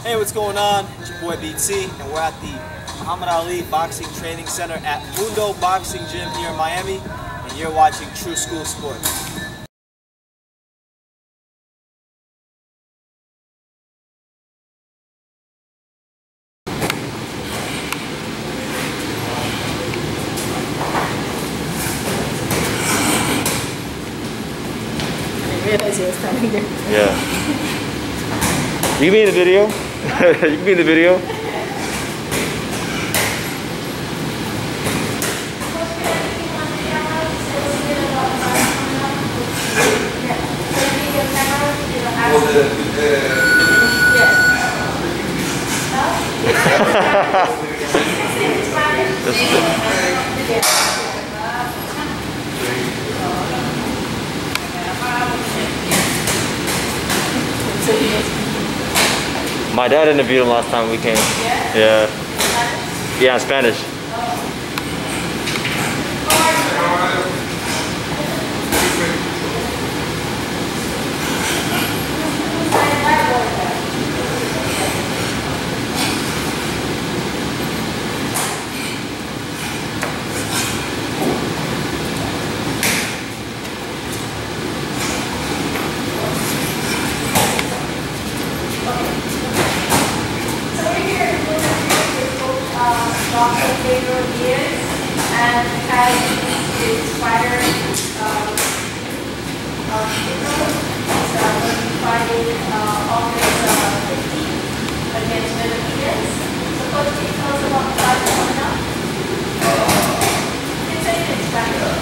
Hey, what's going on? It's your boy BT, and we're at the Muhammad Ali Boxing Training Center at Mundo Boxing Gym here in Miami, and you're watching True School Sports. Yeah. You can be in the video. You can be in the video. My dad interviewed him last time we came. Yeah. Yeah, in Spanish. And has inspired fighting August 15th against Benavidez. So what can you tell us about the fight coming up? You can say it in Spanish.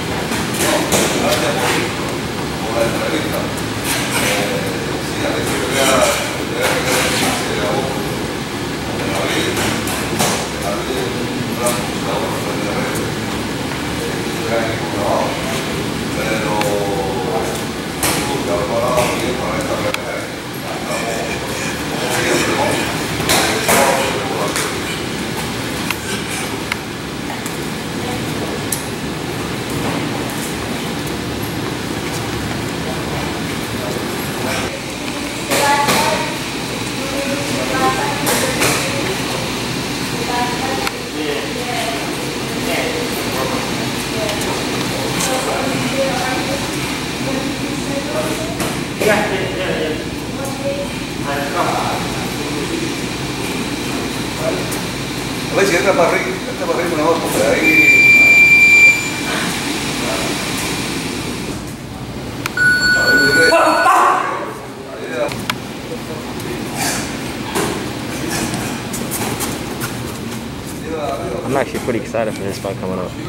A ver si entra para arriba mejor, porque ahí... I'm actually pretty excited for this fight coming up.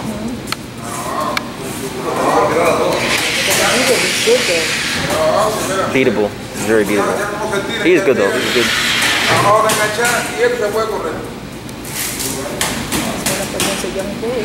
Beatable. It's very beatable. He is good though. He's good. Against a young boy.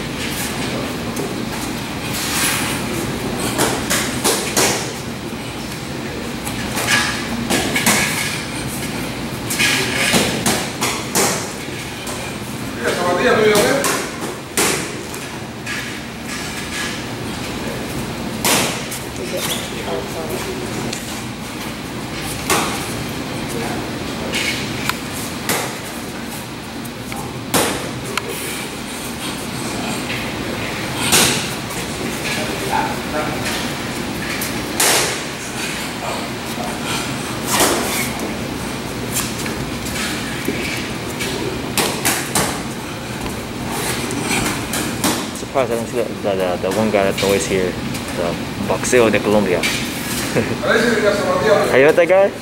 Surprised I didn't see the one guy that's always here, the Boxeo de Colombia. Have you met that guy?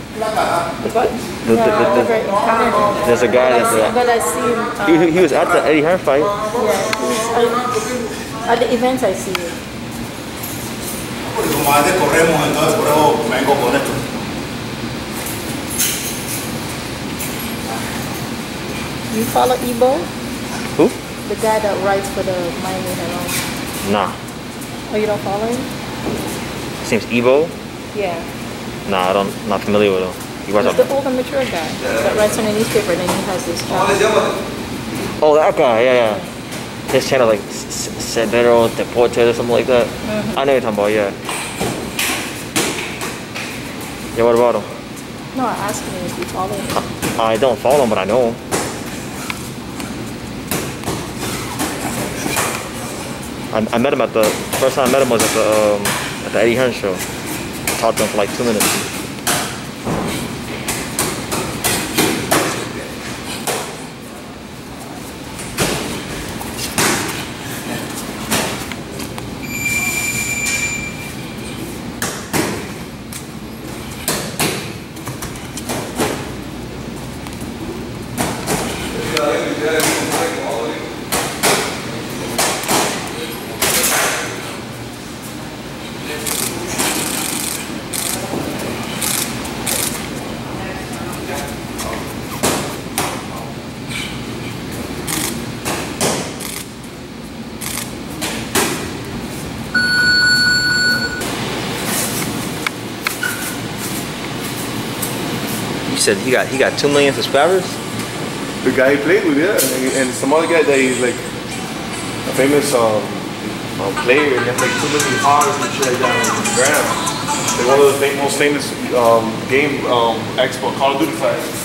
There's a guy that's but I see him. he was at the Eddie Hearn fight. Yeah, at the events I see him. You follow Ebo? Who? The guy that writes for the Miami Herald. Nah. Oh, you don't follow him? His name's Ebo? Yeah. Nah, not familiar with him. He's the older, mature guy that writes on a newspaper, and then he has this job. Oh, that guy, yeah. His channel, like, Severo Deportes or something like that. I know what you're talking about, yeah. Yeah, what about him? No, I asked him if you follow him. I don't follow him, but I know him. I met him at the first time I met him was at the Eddie Hearn show. I talked to him for like 2 minutes. You said he got 2 million subscribers? The guy he played with, yeah, and some other guy that he's like a famous player, and he has like 2 million followers and shit like that on Instagram. Like one of the most famous game Xbox Call of Duty fans.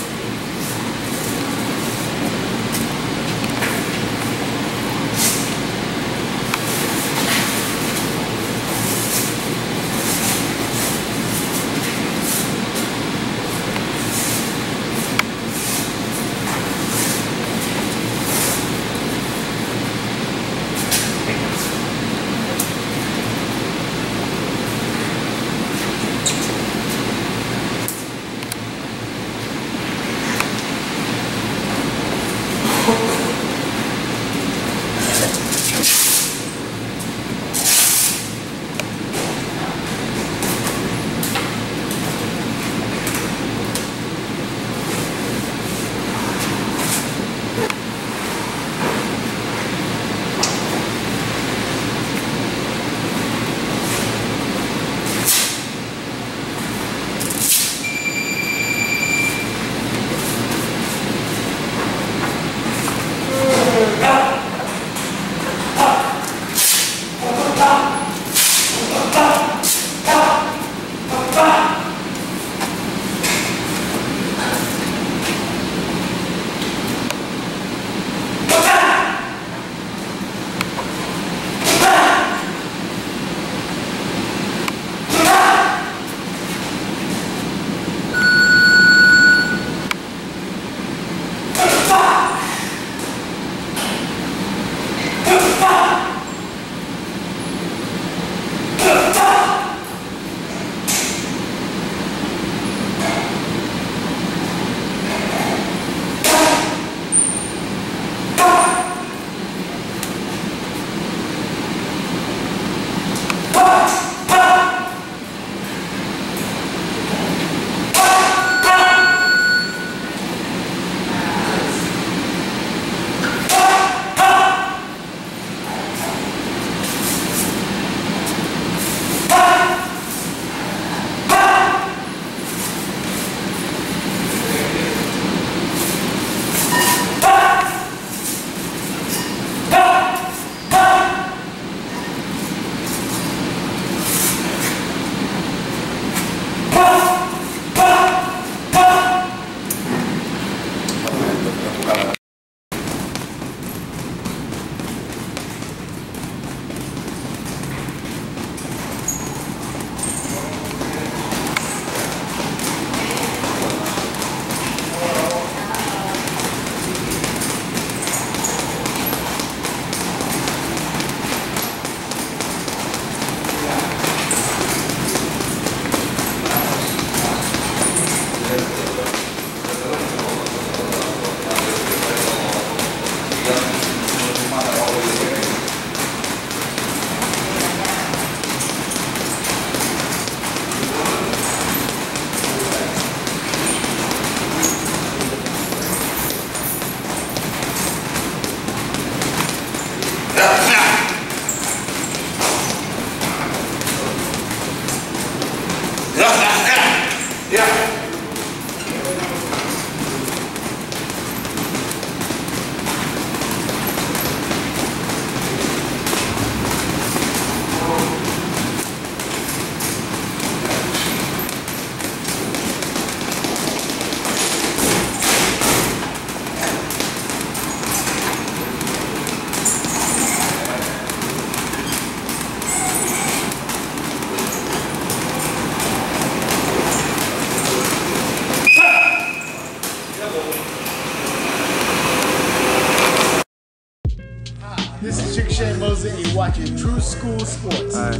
This is Chick Shane Mosley, and you're watching True School Sports. All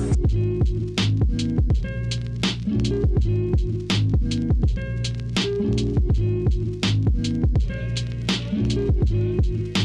right.